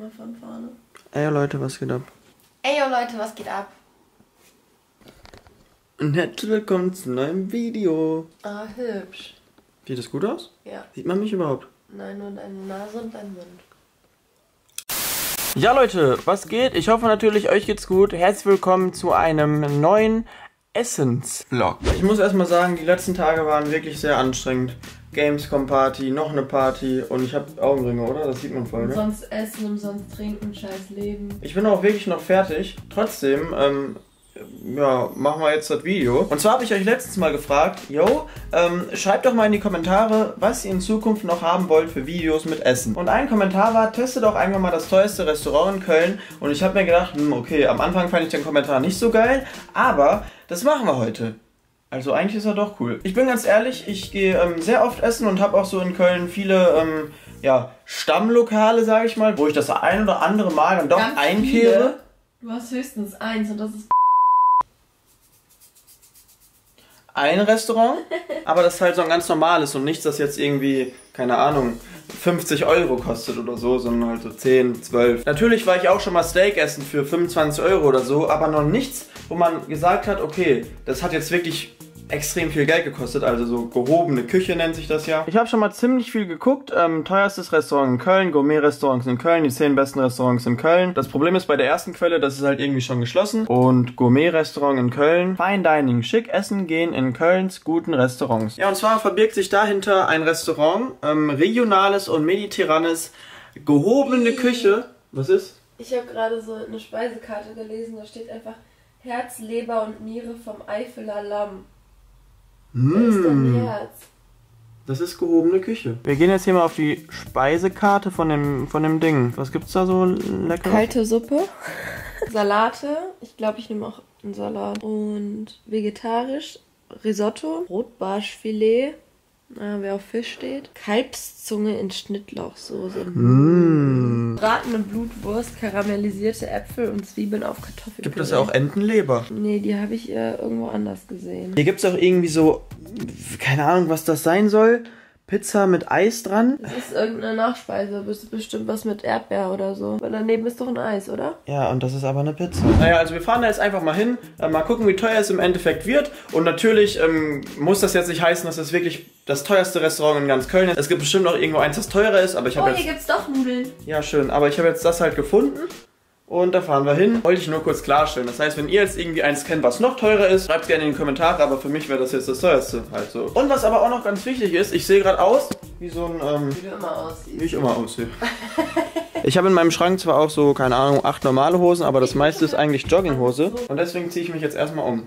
nochmal von vorne. Ey Leute, was geht ab? Ey Leute, was geht ab? Und herzlich willkommen zu einem neuen Video. Ah, hübsch. Sieht das gut aus? Ja. Sieht man mich überhaupt? Nein, nur deine Nase und dein Mund. Ja Leute, was geht? Ich hoffe natürlich, euch geht's gut. Herzlich willkommen zu einem neuen Essens-Vlog. Ich muss erstmal sagen, die letzten Tage waren wirklich sehr anstrengend. Gamescom-Party, noch eine Party und ich habe Augenringe, oder? Das sieht man voll, ne? Umsonst essen, umsonst trinken, scheiß Leben. Ich bin auch wirklich noch fertig. Trotzdem, ja, machen wir jetzt das Video. Und zwar habe ich euch letztens mal gefragt, schreibt doch mal in die Kommentare, was ihr in Zukunft noch haben wollt für Videos mit Essen. Und ein Kommentar war, testet doch einfach mal das teuerste Restaurant in Köln. Und ich habe mir gedacht, okay, am Anfang fand ich den Kommentar nicht so geil, aber das machen wir heute. Also eigentlich ist er doch cool. Ich bin ganz ehrlich, ich gehe sehr oft essen und habe auch so in Köln viele Stammlokale, sage ich mal, wo ich das ein oder andere Mal dann doch Ganz einkehre. viele? Du hast höchstens eins und das ist ein Restaurant, aber das ist halt so ein ganz normales und nichts, das jetzt irgendwie, keine Ahnung, 50 Euro kostet oder so, sondern halt so 10, 12. Natürlich war ich auch schon mal Steak essen für 25 Euro oder so, aber noch nichts, wo man gesagt hat, okay, das hat jetzt wirklich extrem viel Geld gekostet, also so gehobene Küche nennt sich das ja. Ich habe schon mal ziemlich viel geguckt, teuerstes Restaurant in Köln, Gourmet-Restaurants in Köln, die 10 besten Restaurants in Köln. Das Problem ist bei der ersten Quelle, das ist halt irgendwie schon geschlossen. Und Gourmet-Restaurant in Köln, Fine Dining, schick essen gehen in Kölns guten Restaurants. Ja, und zwar verbirgt sich dahinter ein Restaurant, regionales und mediterranes, gehobene Küche. Was ist? Ich habe gerade so eine Speisekarte gelesen, da steht einfach Herz, Leber und Niere vom Eifeler Lamm. Wer ist dein Herz? Das ist gehobene Küche. Wir gehen jetzt hier mal auf die Speisekarte von dem Ding. Was gibt's da so lecker? Kalte Suppe, Salate, ich glaube ich nehme auch einen Salat und vegetarisch, Risotto, Rotbarschfilet, wer auf Fisch steht, Kalbszunge in Schnittlauchsoße, bratene Blutwurst, karamellisierte Äpfel und Zwiebeln auf Kartoffelpüree. Gibt es ja auch Entenleber? Nee, die habe ich irgendwo anders gesehen. Hier gibt es auch irgendwie so, keine Ahnung, was das sein soll. Pizza mit Eis dran. Das ist irgendeine Nachspeise, bestimmt was mit Erdbeer oder so. Weil daneben ist doch ein Eis, oder? Ja, und das ist aber eine Pizza. Naja, also wir fahren da jetzt einfach mal hin, mal gucken, wie teuer es im Endeffekt wird. Und natürlich muss das jetzt nicht heißen, dass das wirklich das teuerste Restaurant in ganz Köln ist. Es gibt bestimmt noch irgendwo eins, das teurer ist, aber ich habe hier gibt's doch Nudeln. Ja, schön, aber ich habe jetzt das halt gefunden. Und da fahren wir hin. Wollte ich nur kurz klarstellen. Das heißt, wenn ihr jetzt irgendwie eins kennt, was noch teurer ist, schreibt es gerne in die Kommentare, aber für mich wäre das jetzt das teuerste. Halt so. Und was aber auch noch ganz wichtig ist, ich sehe gerade aus wie so ein... Wie du immer aussiehst. Wie ich immer aussehe. Ich habe in meinem Schrank zwar auch so, keine Ahnung, 8 normale Hosen, aber das meiste ist eigentlich Jogginghose. Und deswegen ziehe ich mich jetzt erstmal um.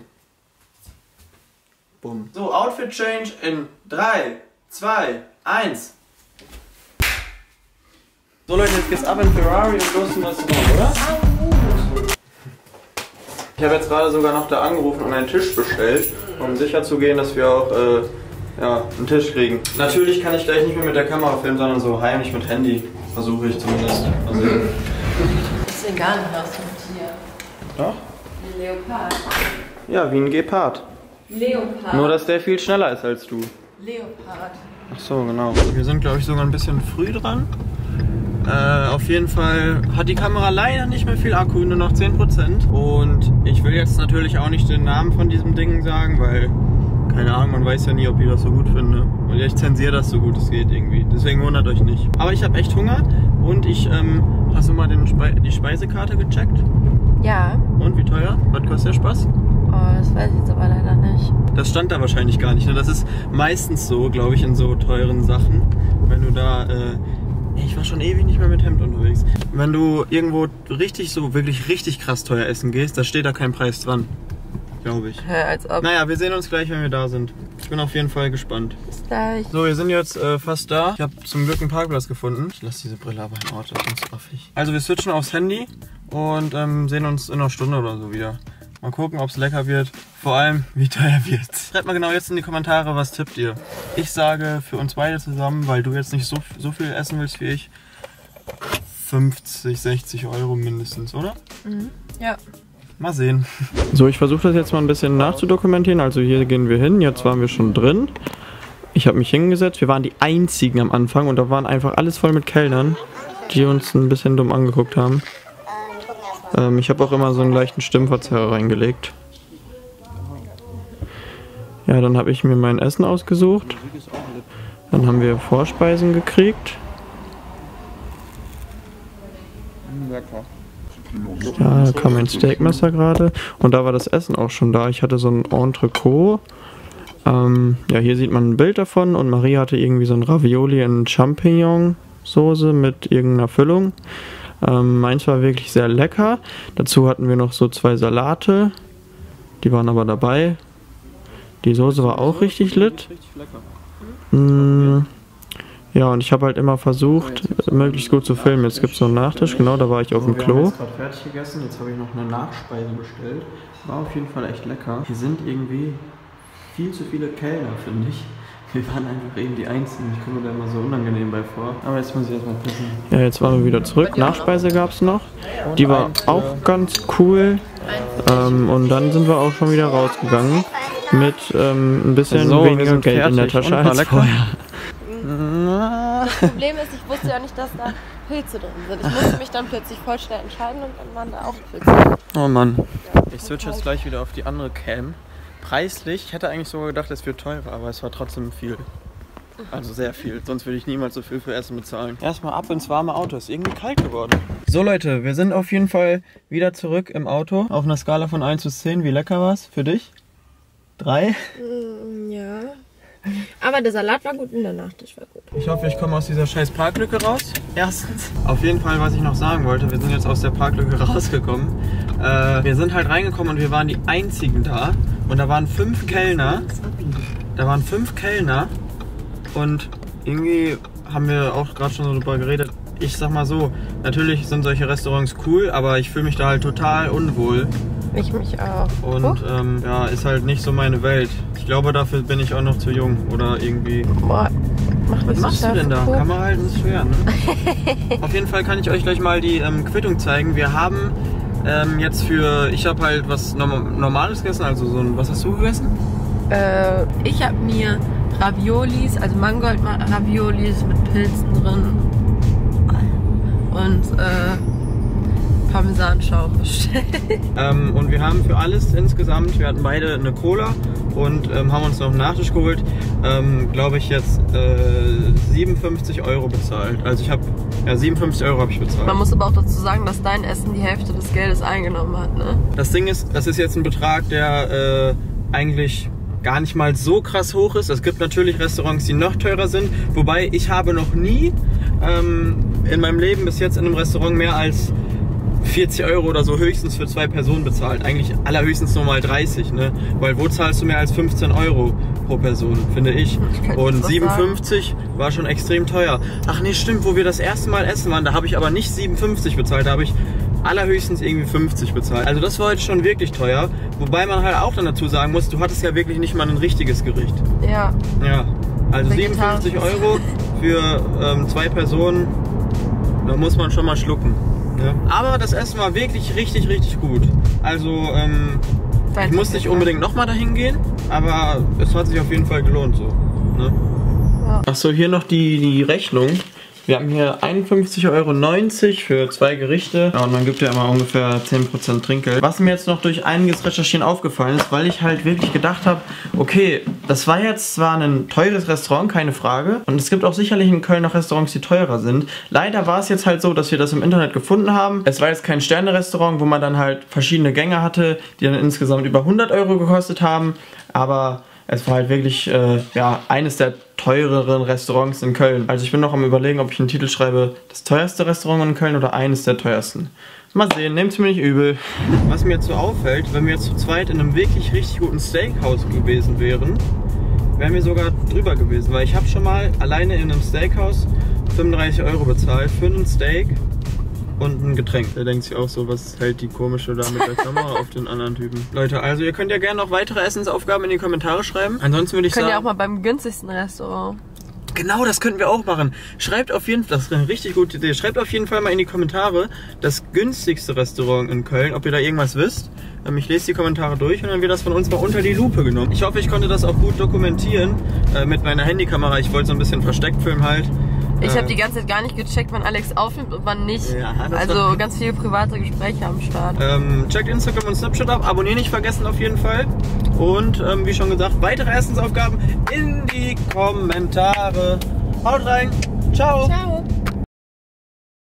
Bumm. So, Outfit Change in 3, 2, 1. So Leute, jetzt geht's ab in Ferrari und los zum Restaurant, oder? Ich habe jetzt gerade sogar noch da angerufen und einen Tisch bestellt, um sicher zu gehen, dass wir auch einen Tisch kriegen. Natürlich kann ich gleich nicht mehr mit der Kamera filmen, sondern so heimlich mit Handy. Versuche ich zumindest. Also, Das sieht gar nicht aus vom Tier. doch? Ein Leopard. Ja, wie ein Gepard. Leopard. Nur, dass der viel schneller ist als du. Leopard. Ach so, genau. Wir sind, glaube ich, sogar ein bisschen früh dran. Auf jeden Fall hat die Kamera leider nicht mehr viel Akku, nur noch 10%. Und ich will jetzt natürlich auch nicht den Namen von diesem Ding sagen, weil, keine Ahnung, man weiß ja nie, ob ich das so gut finde. Und ich zensiere das so gut es geht irgendwie. Deswegen wundert euch nicht. Aber ich habe echt Hunger und ich hast du mal die Speisekarte gecheckt? Ja. Und wie teuer? Was kostet der Spaß? Oh, das weiß ich jetzt aber leider nicht. Das stand da wahrscheinlich gar nicht. Ne? Das ist meistens so, glaube ich, in so teuren Sachen. Wenn du da... ich war schon ewig nicht mehr mit Hemd unterwegs. Wenn du irgendwo wirklich richtig krass teuer essen gehst, da steht da kein Preis dran. Glaube ich. Ja, als ob. Naja, wir sehen uns gleich, wenn wir da sind. Ich bin auf jeden Fall gespannt. Bis gleich. So, wir sind jetzt fast da. Ich habe zum Glück einen Parkplatz gefunden. Ich lasse diese Brille aber im Auto, das ist affig. Also wir switchen aufs Handy und sehen uns in einer Stunde oder so wieder. Mal gucken, ob es lecker wird. Vor allem, wie teuer wird's. Schreibt mal genau jetzt in die Kommentare, was tippt ihr. Ich sage für uns beide zusammen, weil du jetzt nicht so viel essen willst wie ich, 50, 60 Euro mindestens, oder? Mhm. Ja. Mal sehen. So, ich versuche das jetzt mal ein bisschen nachzudokumentieren. Also hier gehen wir hin, jetzt waren wir schon drin. Ich habe mich hingesetzt, wir waren die einzigen am Anfang und da waren einfach alles voll mit Kellnern. die uns ein bisschen dumm angeguckt haben. Ich habe auch immer so einen leichten Stimmverzerrer reingelegt. Ja, dann habe ich mir mein Essen ausgesucht. Dann haben wir Vorspeisen gekriegt. Ja, da kam ein Steakmesser gerade. Und da war das Essen auch schon da. Ich hatte so ein Entrecot. Ja, hier sieht man ein Bild davon. Und Marie hatte irgendwie so ein Ravioli in Champignon-Soße mit irgendeiner Füllung. Meins war wirklich sehr lecker. Dazu hatten wir noch so 2 Salate. Die waren aber dabei. Die Soße war auch richtig lit. Ja, und ich habe halt immer versucht, möglichst gut zu filmen. Jetzt gibt es so einen Nachtisch, genau, da war ich auf dem Klo. Wir haben jetzt gerade fertig gegessen, jetzt habe ich noch eine Nachspeise bestellt. War auf jeden Fall echt lecker. Hier sind irgendwie viel zu viele Kellner, finde ich. Wir waren einfach eben die Einzigen. Ich komme mir da immer so unangenehm bei vor. Aber jetzt muss ich erstmal pissen. Ja, jetzt waren wir wieder zurück. Nachspeise gab es noch. Die war auch ganz cool. Und dann sind wir auch schon wieder rausgegangen. Mit ein bisschen weniger Geld in der Tasche als vorher. Das Problem ist, ich wusste ja nicht, dass da Pilze drin sind. Ich musste mich dann plötzlich voll schnell entscheiden und dann waren da auch Pilze. Oh Mann. Ich switche jetzt gleich wieder auf die andere Cam. Preislich, ich hätte eigentlich sogar gedacht, es wird teurer, aber es war trotzdem viel. Also sehr viel, sonst würde ich niemals so viel für Essen bezahlen. Erstmal ab ins warme Auto, ist irgendwie kalt geworden. So Leute, wir sind auf jeden Fall wieder zurück im Auto. Auf einer Skala von 1 bis 10, wie lecker war es für dich? 3? Ja. Aber der Salat war gut und der Nachtisch war gut. Ich hoffe, ich komme aus dieser scheiß Parklücke raus. Erstens. Auf jeden Fall, was ich noch sagen wollte, wir sind jetzt aus der Parklücke rausgekommen. Wir sind halt reingekommen und wir waren die Einzigen da. Und da waren 5 Kellner. Und irgendwie haben wir auch gerade schon so darüber geredet. Ich sag mal so, natürlich sind solche Restaurants cool, aber ich fühle mich da halt total unwohl. Ich mich auch. Und ja, ist halt nicht so meine Welt. Ich glaube, dafür bin ich auch noch zu jung oder irgendwie. Boah, was machst du denn da? Kamera halten ist schwer, ne? Auf jeden Fall kann ich euch gleich mal die Quittung zeigen. Wir haben jetzt ich habe halt was Normales gegessen, also so ein, was hast du gegessen? Ich habe mir Raviolis, also Mangold-Raviolis mit Pilzen drin und Parmesanschaum bestellt. Und wir haben für alles insgesamt, wir hatten beide eine Cola und haben uns noch einen Nachtisch geholt, glaube ich jetzt 57 € bezahlt. Also ich habe, 57 € habe ich bezahlt. Man muss aber auch dazu sagen, dass dein Essen die Hälfte des Geldes eingenommen hat, ne? Das Ding ist, das ist jetzt ein Betrag, der eigentlich gar nicht mal so krass hoch ist. Es gibt natürlich Restaurants, die noch teurer sind, wobei ich habe noch nie in meinem Leben bis jetzt in einem Restaurant mehr als 40 € oder so höchstens für 2 Personen bezahlt. Eigentlich allerhöchstens nur mal 30, ne? Weil wo zahlst du mehr als 15 € pro Person, finde ich. Und 57 war schon extrem teuer. Ach nee, stimmt, wo wir das erste Mal essen waren, da habe ich aber nicht 57 bezahlt, da habe ich allerhöchstens irgendwie 50 bezahlt. Also das war heute schon wirklich teuer. Wobei man halt auch dann dazu sagen muss, du hattest ja wirklich nicht mal ein richtiges Gericht. Ja. Ja, also 57 € für 2 Personen, da muss man schon mal schlucken. Ja. Aber das Essen war wirklich richtig, richtig gut. Also ich muss nicht unbedingt nochmal dahin gehen, aber es hat sich auf jeden Fall gelohnt so. Ne? Ja. Achso, hier noch die Rechnung. Wir haben hier 51,90 € für 2 Gerichte. Ja, und man gibt ja immer ungefähr 10% Trinkgeld. Was mir jetzt noch durch einiges Recherchieren aufgefallen ist, weil ich halt wirklich gedacht habe, okay, das war jetzt zwar ein teures Restaurant, keine Frage. Und es gibt auch sicherlich in Köln noch Restaurants, die teurer sind. Leider war es jetzt halt so, dass wir das im Internet gefunden haben. Es war jetzt kein Sterne-Restaurant, wo man dann halt verschiedene Gänge hatte, die dann insgesamt über 100 € gekostet haben. Aber es war halt wirklich eines der teureren Restaurants in Köln. Also ich bin noch am Überlegen, ob ich einen Titel schreibe, das teuerste Restaurant in Köln oder eines der teuersten. Mal sehen, nehmt's mir nicht übel. Was mir jetzt so auffällt, wenn wir jetzt zu zweit in einem wirklich richtig guten Steakhouse gewesen wären, wären wir sogar drüber gewesen. Weil ich habe schon mal alleine in einem Steakhouse 35 € bezahlt für einen Steak und ein Getränk. Da denkt sich auch so, was hält die komische da mit der Kamera auf den anderen Typen. Leute, also ihr könnt ja gerne noch weitere Essensaufgaben in die Kommentare schreiben. Ansonsten würde ich sagen... Könnt ihr auch mal beim günstigsten Restaurant. Genau, das könnten wir auch machen. Schreibt auf jeden Fall, das ist eine richtig gute Idee. Schreibt auf jeden Fall mal in die Kommentare das günstigste Restaurant in Köln, ob ihr da irgendwas wisst. Ich lese die Kommentare durch und dann wird das von uns mal unter die Lupe genommen. Ich hoffe, ich konnte das auch gut dokumentieren mit meiner Handykamera. Ich wollte so ein bisschen versteckt filmen halt. Ich habe die ganze Zeit gar nicht gecheckt, wann Alex aufnimmt und wann nicht. Ja, also ganz viele private Gespräche am Start. Checkt Instagram und Snapchat ab, abonnieren nicht vergessen auf jeden Fall. Und wie schon gesagt, weitere Essensaufgaben in die Kommentare. Haut rein, ciao! Ciao!